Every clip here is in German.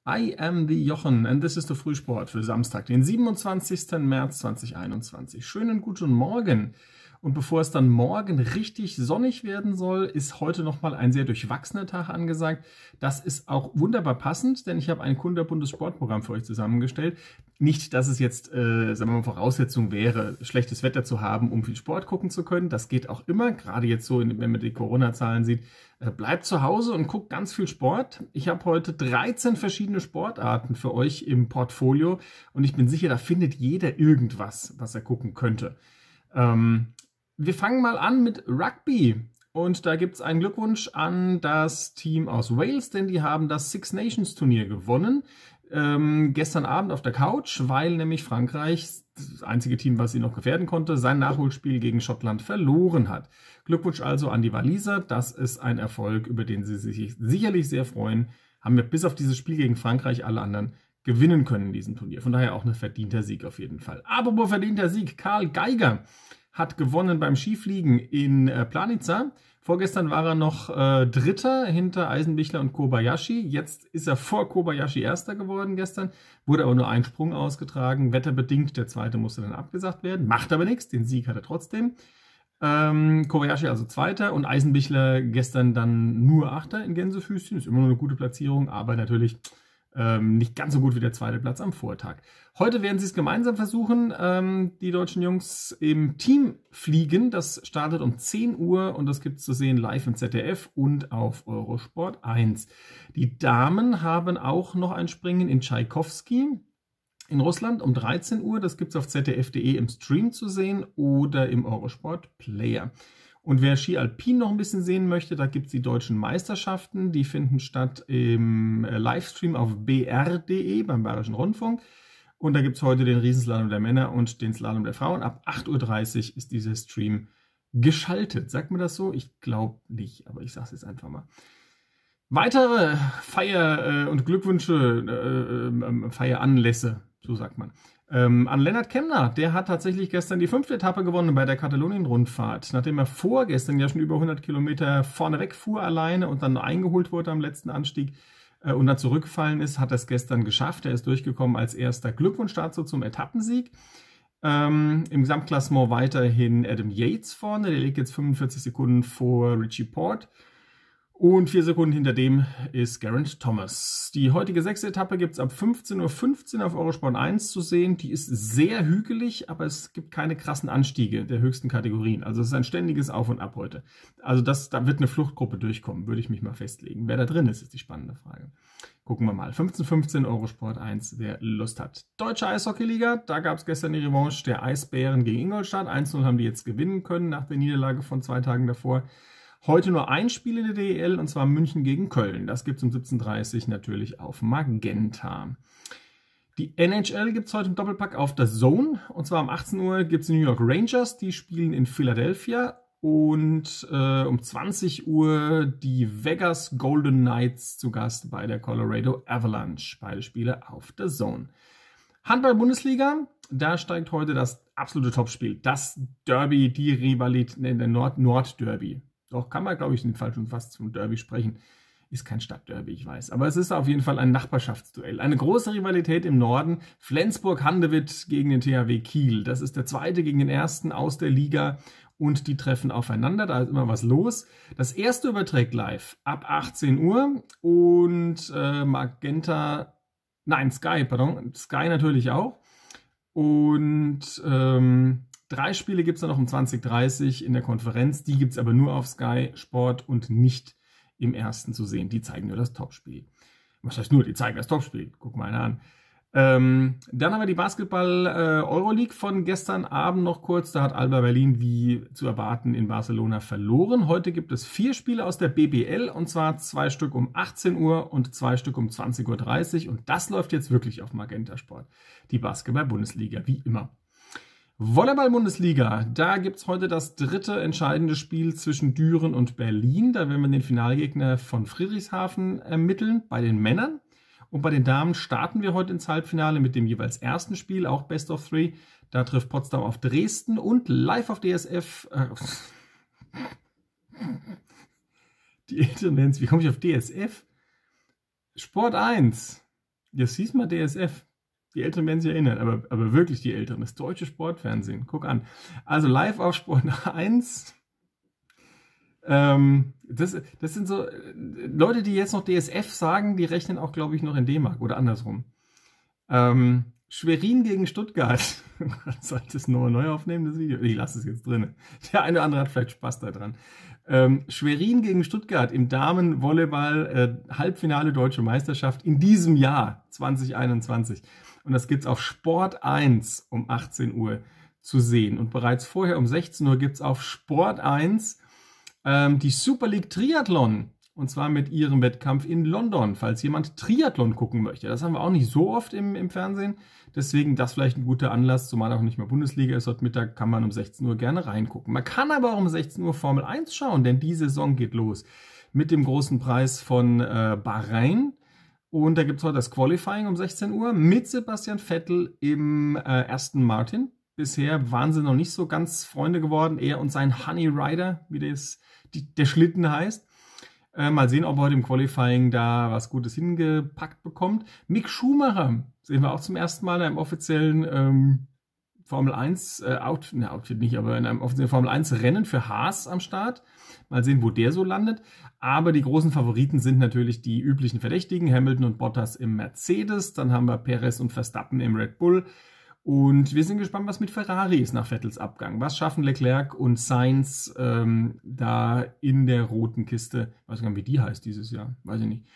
I am the Jochen and this is der Frühsport für Samstag, den 27. März 2021. Schönen guten Morgen. Und bevor es dann morgen richtig sonnig werden soll, ist heute nochmal ein sehr durchwachsener Tag angesagt. Das ist auch wunderbar passend, denn ich habe ein kunterbuntes Sportprogramm für euch zusammengestellt. Nicht, dass es jetzt, sagen wir mal, Voraussetzung wäre, schlechtes Wetter zu haben, um viel Sport gucken zu können. Das geht auch immer, gerade jetzt so, wenn man die Corona-Zahlen sieht. Bleibt zu Hause und guckt ganz viel Sport. Ich habe heute 13 verschiedene Sportarten für euch im Portfolio und ich bin sicher, da findet jeder irgendwas, was er gucken könnte. Wir fangen mal an mit Rugby und da gibt es einen Glückwunsch an das Team aus Wales, denn die haben das Six Nations Turnier gewonnen. Gestern Abend auf der Couch, weil nämlich Frankreich, das einzige Team, was sie noch gefährden konnte, sein Nachholspiel gegen Schottland verloren hat. Glückwunsch also an die Waliser, das ist ein Erfolg, über den sie sich sicherlich sehr freuen. Haben wir bis auf dieses Spiel gegen Frankreich alle anderen gewinnen können in diesem Turnier. Von daher auch ein verdienter Sieg auf jeden Fall. Aber verdienter Sieg, Karl Geiger hat gewonnen beim Skifliegen in Planica. Vorgestern war er noch Dritter hinter Eisenbichler und Kobayashi. Jetzt ist er vor Kobayashi Erster geworden gestern. Wurde aber nur ein Sprung ausgetragen. Wetterbedingt, der zweite musste dann abgesagt werden. Macht aber nichts, den Sieg hat er trotzdem. Kobayashi also Zweiter und Eisenbichler gestern dann nur Achter in Gänsefüßchen. Ist immer noch eine gute Platzierung, aber natürlich nicht ganz so gut wie der zweite Platz am Vortag. Heute werden sie es gemeinsam versuchen, die deutschen Jungs im Team fliegen. Das startet um 10 Uhr und das gibt es zu sehen live im ZDF und auf Eurosport 1. Die Damen haben auch noch ein Springen in Tschaikowski in Russland um 13 Uhr. Das gibt es auf zdf.de im Stream zu sehen oder im Eurosport Player. Und wer Ski Alpin noch ein bisschen sehen möchte, da gibt es die deutschen Meisterschaften. Die finden statt im Livestream auf br.de beim Bayerischen Rundfunk. Und da gibt es heute den Riesenslalom der Männer und den Slalom der Frauen. Ab 8:30 Uhr ist dieser Stream geschaltet. Sagt man das so? Ich glaube nicht, aber ich sage es jetzt einfach mal. Weitere Feier- und Glückwünsche, Feieranlässe, so sagt man. An Lennart Kemner, der hat tatsächlich gestern die 5. Etappe gewonnen bei der Katalonien-Rundfahrt. Nachdem er vorgestern ja schon über 100 Kilometer vorneweg fuhr alleine und dann eingeholt wurde am letzten Anstieg und dann zurückgefallen ist, hat er es gestern geschafft. Er ist durchgekommen als erster. Glückwunsch dazu zum Etappensieg. Im Gesamtklassement weiterhin Adam Yates vorne. Der liegt jetzt 45 Sekunden vor Richie Porte. Und 4 Sekunden hinter dem ist Geraint Thomas. Die heutige 6. Etappe gibt es ab 15:15 Uhr auf Eurosport 1 zu sehen. Die ist sehr hügelig, aber es gibt keine krassen Anstiege der höchsten Kategorien. Also es ist ein ständiges Auf und Ab heute. Also da wird eine Fluchtgruppe durchkommen, würde ich mich mal festlegen. Wer da drin ist, ist die spannende Frage. Gucken wir mal. 15:15 Eurosport 1, wer Lust hat. Deutsche Eishockeyliga, da gab es gestern die Revanche der Eisbären gegen Ingolstadt. 1:0 haben die jetzt gewinnen können nach der Niederlage von 2 Tagen davor. Heute nur ein Spiel in der DEL, und zwar München gegen Köln. Das gibt es um 17:30 Uhr natürlich auf Magenta. Die NHL gibt es heute im Doppelpack auf der Zone. Und zwar um 18 Uhr gibt es die New York Rangers, die spielen in Philadelphia. Und um 20 Uhr die Vegas Golden Knights zu Gast bei der Colorado Avalanche. Beide Spiele auf der Zone. Handball-Bundesliga, da steigt heute das absolute Topspiel. Das Derby, die Rivalität, der Nord-Derby. Doch kann man, glaube ich, in falsch und fast zum Derby sprechen. Ist kein Stadtderby, ich weiß. Aber es ist auf jeden Fall ein Nachbarschaftsduell. Eine große Rivalität im Norden. Flensburg-Handewitt gegen den THW Kiel. Das ist der zweite gegen den ersten aus der Liga. Und die treffen aufeinander. Da ist immer was los. Das erste überträgt live ab 18 Uhr. Und Sky natürlich auch. Und 3 Spiele gibt es dann noch um 20:30 in der Konferenz. Die gibt es aber nur auf Sky Sport und nicht im ersten zu sehen. Die zeigen nur das Topspiel. Was heißt nur? Die zeigen das Topspiel. Guck mal einer an. Dann haben wir die Basketball-Euroleague von gestern Abend noch kurz. Da hat Alba Berlin, wie zu erwarten, in Barcelona verloren. Heute gibt es 4 Spiele aus der BBL, und zwar 2 Stück um 18 Uhr und 2 Stück um 20:30 Uhr. Und das läuft jetzt wirklich auf Magenta Sport. Die Basketball-Bundesliga, wie immer. Volleyball-Bundesliga, da gibt es heute das 3. entscheidende Spiel zwischen Düren und Berlin. Da werden wir den Finalgegner von Friedrichshafen ermitteln bei den Männern. Und bei den Damen starten wir heute ins Halbfinale mit dem jeweils ersten Spiel, auch Best of 3. Da trifft Potsdam auf Dresden und live auf DSF. Die Internet, wie komme ich auf DSF? Sport 1. Jetzt siehst mal DSF. Die Älteren werden sich erinnern, aber wirklich die Älteren. Das deutsche Sportfernsehen. Guck an. Also live auf Sport 1. Das sind so Leute, die jetzt noch DSF sagen, die rechnen auch, glaube ich, noch in D-Mark oder andersrum. Schwerin gegen Stuttgart. Soll ich das nochmal neu aufnehmen, das Video? Ich lasse es jetzt drin. Der eine oder andere hat vielleicht Spaß daran. Schwerin gegen Stuttgart im Damenvolleyball Halbfinale Deutsche Meisterschaft in diesem Jahr 2021. Und das gibt's auf Sport 1 um 18 Uhr zu sehen. Und bereits vorher um 16 Uhr gibt's auf Sport 1 die Super League Triathlon. Und zwar mit ihrem Wettkampf in London, falls jemand Triathlon gucken möchte. Das haben wir auch nicht so oft im Fernsehen. Deswegen das vielleicht ein guter Anlass, zumal auch nicht mehr Bundesliga ist. Heute Mittag kann man um 16 Uhr gerne reingucken. Man kann aber auch um 16 Uhr Formel 1 schauen, denn die Saison geht los mit dem großen Preis von Bahrain. Und da gibt es heute das Qualifying um 16 Uhr mit Sebastian Vettel im Aston Martin. Bisher waren sie noch nicht so ganz Freunde geworden. Er und sein Honey Rider, wie der Schlitten heißt. Mal sehen, ob er heute im Qualifying da was Gutes hingepackt bekommt. Mick Schumacher sehen wir auch zum ersten Mal in einem offiziellen Formel 1 Outfit nicht, aber in einem offiziellen Formel 1 Rennen für Haas am Start. Mal sehen, wo der so landet. Aber die großen Favoriten sind natürlich die üblichen Verdächtigen, Hamilton und Bottas im Mercedes. Dann haben wir Perez und Verstappen im Red Bull. Und wir sind gespannt, was mit Ferrari ist nach Vettels Abgang. Was schaffen Leclerc und Sainz da in der roten Kiste? Ich weiß gar nicht, wie die heißt dieses Jahr. Weiß ich nicht.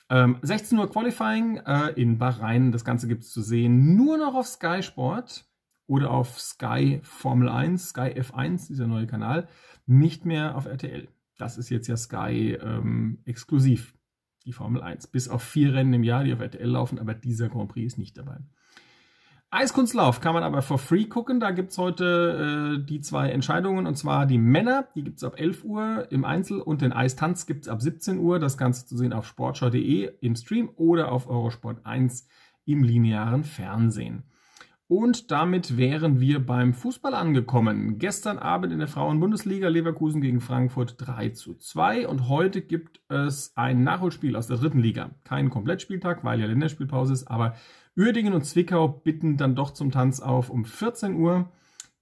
16 Uhr Qualifying in Bahrain. Das Ganze gibt es zu sehen nur noch auf Sky Sport oder auf Sky Formel 1, Sky F1, dieser neue Kanal. Nicht mehr auf RTL. Das ist jetzt ja Sky exklusiv, die Formel 1. Bis auf 4 Rennen im Jahr, die auf RTL laufen, aber dieser Grand Prix ist nicht dabei. Eiskunstlauf kann man aber for free gucken. Da gibt es heute die 2 Entscheidungen, und zwar die Männer, die gibt es ab 11 Uhr im Einzel, und den Eistanz gibt es ab 17 Uhr. Das Ganze zu sehen auf sportschau.de im Stream oder auf Eurosport 1 im linearen Fernsehen. Und damit wären wir beim Fußball angekommen. Gestern Abend in der Frauen-Bundesliga Leverkusen gegen Frankfurt 3:2 und heute gibt es ein Nachholspiel aus der 3. Liga. Kein Komplettspieltag, weil ja Länderspielpause ist, aber Uerdingen und Zwickau bitten dann doch zum Tanz auf um 14 Uhr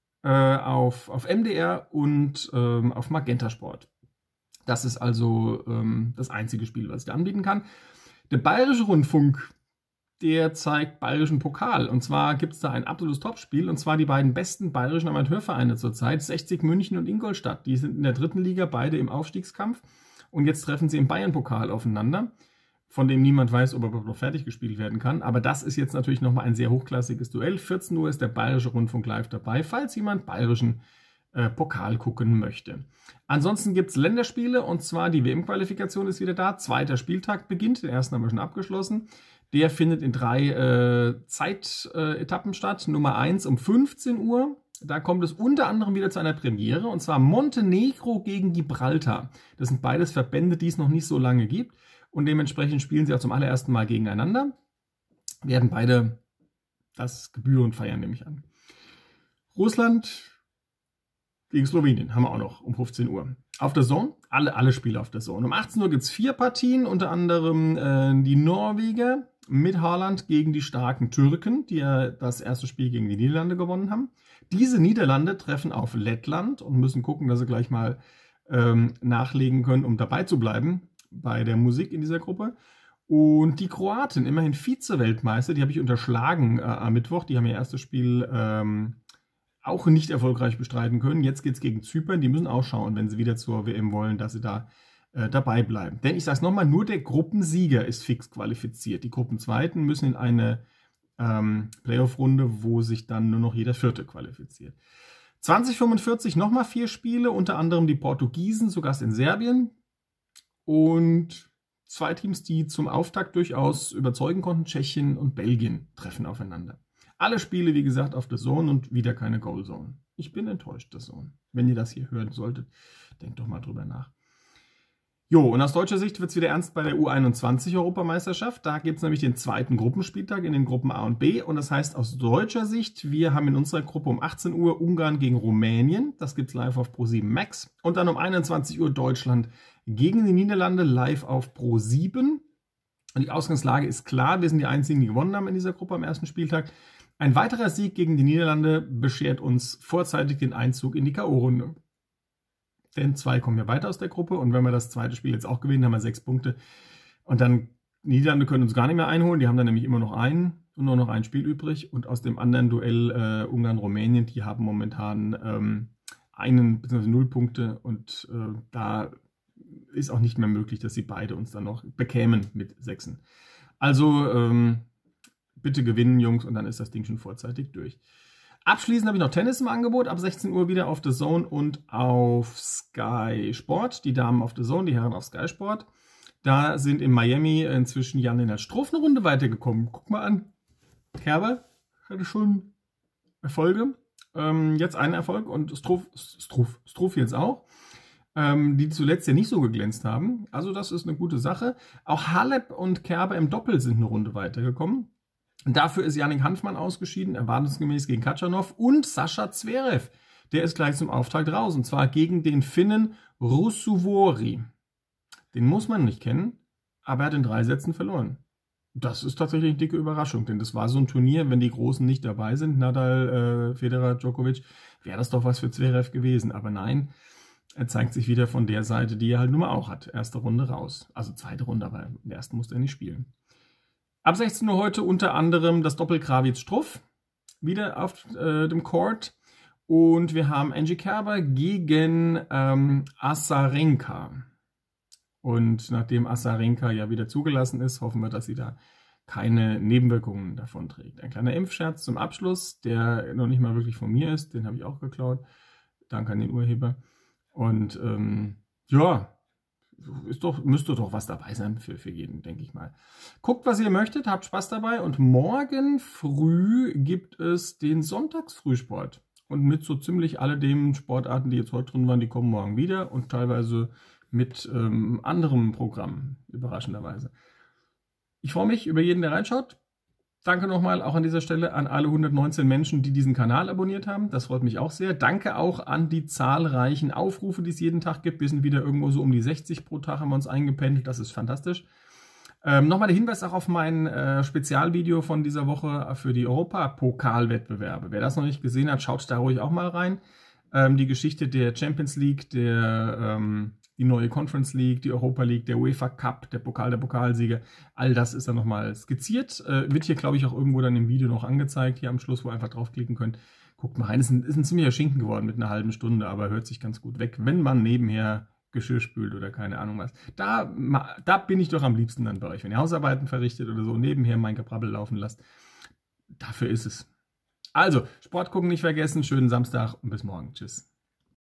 auf MDR und auf Magenta Sport. Das ist also das einzige Spiel, was ich da anbieten kann. Der Bayerische Rundfunk, der zeigt bayerischen Pokal. Und zwar gibt es da ein absolutes Topspiel, und zwar die beiden besten bayerischen Amateurvereine zurzeit, 60 München und Ingolstadt. Die sind in der 3. Liga beide im Aufstiegskampf, und jetzt treffen sie im Bayern-Pokal aufeinander, von dem niemand weiß, ob er noch fertig gespielt werden kann. Aber das ist jetzt natürlich nochmal ein sehr hochklassiges Duell. 14 Uhr ist der Bayerische Rundfunk live dabei, falls jemand bayerischen Pokal gucken möchte. Ansonsten gibt es Länderspiele, und zwar die WM-Qualifikation ist wieder da. 2. Spieltag beginnt, den ersten haben wir schon abgeschlossen. Der findet in 3 Zeitetappen statt. Nummer 1 um 15 Uhr. Da kommt es unter anderem wieder zu einer Premiere, und zwar Montenegro gegen Gibraltar. Das sind beides Verbände, die es noch nicht so lange gibt, und dementsprechend spielen sie auch zum allerersten Mal gegeneinander. Werden beide das gebührend feiern, nehme ich an. Russland gegen Slowenien haben wir auch noch um 15 Uhr. Auf der Zone, alle Spiele auf der Zone. Um 18 Uhr gibt es 4 Partien, unter anderem die Norweger mit Haaland gegen die starken Türken, die ja das erste Spiel gegen die Niederlande gewonnen haben. Diese Niederlande treffen auf Lettland und müssen gucken, dass sie gleich mal nachlegen können, um dabei zu bleiben bei der Musik in dieser Gruppe. Und die Kroaten, immerhin Vize-Weltmeister, die habe ich unterschlagen am Mittwoch. Die haben ihr erstes Spiel auch nicht erfolgreich bestreiten können. Jetzt geht es gegen Zypern. Die müssen auch schauen, wenn sie wieder zur WM wollen, dass sie da dabei bleiben. Denn ich sage es nochmal, nur der Gruppensieger ist fix qualifiziert. Die Gruppenzweiten müssen in eine Playoff-Runde, wo sich dann nur noch jeder Vierte qualifiziert. 2045 nochmal 4 Spiele, unter anderem die Portugiesen zu Gast in Serbien. Und 2 Teams, die zum Auftakt durchaus überzeugen konnten, Tschechien und Belgien, treffen aufeinander. Alle Spiele, wie gesagt, auf der Zone und wieder keine Goal Zone. Ich bin enttäuscht, der Zone. Wenn ihr das hier hören solltet, denkt doch mal drüber nach. Jo, und aus deutscher Sicht wird es wieder ernst bei der U21-Europameisterschaft. Da gibt es nämlich den 2. Gruppenspieltag in den Gruppen A und B. Und das heißt aus deutscher Sicht, wir haben in unserer Gruppe um 18 Uhr Ungarn gegen Rumänien. Das gibt es live auf Pro7 Max. Und dann um 21 Uhr Deutschland gegen die Niederlande live auf Pro7. Und die Ausgangslage ist klar, wir sind die Einzigen, die gewonnen haben in dieser Gruppe am ersten Spieltag. Ein weiterer Sieg gegen die Niederlande beschert uns vorzeitig den Einzug in die K.O.-Runde. Denn 2 kommen ja weiter aus der Gruppe und wenn wir das zweite Spiel jetzt auch gewinnen, haben wir 6 Punkte. Und dann, die Niederlande können uns gar nicht mehr einholen, die haben dann nämlich immer noch nur noch ein Spiel übrig. Und aus dem anderen Duell Ungarn-Rumänien, die haben momentan 0 Punkte und da ist auch nicht mehr möglich, dass sie beide uns dann noch bekämen mit 6. Also bitte gewinnen, Jungs, und dann ist das Ding schon vorzeitig durch. Abschließend habe ich noch Tennis im Angebot, ab 16 Uhr wieder auf The Zone und auf Sky Sport. Die Damen auf The Zone, die Herren auf Sky Sport. Da sind in Miami inzwischen Jan-Lennart Struff eine Runde weitergekommen. Guck mal an, Kerber hatte schon Erfolge. Jetzt einen Erfolg und Struff jetzt auch. Die zuletzt ja nicht so geglänzt haben. Also das ist eine gute Sache. Auch Halep und Kerber im Doppel sind eine Runde weitergekommen. Dafür ist Yannick Hanfmann ausgeschieden, erwartungsgemäß gegen Khachanov. Und Sascha Zverev, der ist gleich zum Auftakt raus. Und zwar gegen den Finnen Ruusuvuori. Den muss man nicht kennen, aber er hat in 3 Sätzen verloren. Das ist tatsächlich eine dicke Überraschung, denn das war so ein Turnier, wenn die Großen nicht dabei sind, Nadal, Federer, Djokovic, wäre das doch was für Zverev gewesen. Aber nein, er zeigt sich wieder von der Seite, die er halt nun mal auch hat. Erste Runde raus. Also zweite Runde, aber in der ersten musste er nicht spielen. Ab 16 Uhr heute unter anderem das Doppel Krawietz-Struff. Wieder auf dem Court. Und wir haben Angie Kerber gegen Azarenka. Und nachdem Azarenka ja wieder zugelassen ist, hoffen wir, dass sie da keine Nebenwirkungen davon trägt. Ein kleiner Impfscherz zum Abschluss, der noch nicht mal wirklich von mir ist. Den habe ich auch geklaut. Danke an den Urheber. Und ja, müsste doch was dabei sein für jeden, denke ich mal. Guckt, was ihr möchtet, habt Spaß dabei. Und morgen früh gibt es den Sonntagsfrühsport. Und mit so ziemlich alledem Sportarten, die jetzt heute drin waren, die kommen morgen wieder. Und teilweise mit anderem Programm, überraschenderweise. Ich freue mich über jeden, der reinschaut. Danke nochmal auch an dieser Stelle an alle 119 Menschen, die diesen Kanal abonniert haben. Das freut mich auch sehr. Danke auch an die zahlreichen Aufrufe, die es jeden Tag gibt. Wir sind wieder irgendwo so um die 60 pro Tag, haben wir uns eingependelt. Das ist fantastisch. Nochmal der Hinweis auch auf mein Spezialvideo von dieser Woche für die Europapokalwettbewerbe. Wer das noch nicht gesehen hat, schaut da ruhig auch mal rein. Die Geschichte der Champions League, die neue Conference League, die Europa League, der UEFA Cup, der Pokal der Pokalsieger, all das ist dann nochmal skizziert. Wird hier, glaube ich, auch irgendwo dann im Video noch angezeigt, hier am Schluss, wo ihr einfach draufklicken könnt. Guckt mal rein, ist ein ziemlicher Schinken geworden mit einer halben Stunde, aber hört sich ganz gut weg, wenn man nebenher Geschirr spült oder keine Ahnung was. Da bin ich doch am liebsten dann bei euch, wenn ihr Hausarbeiten verrichtet oder so, nebenher mein Gebrabbel laufen lasst. Dafür ist es. Also, Sport gucken nicht vergessen, schönen Samstag und bis morgen. Tschüss.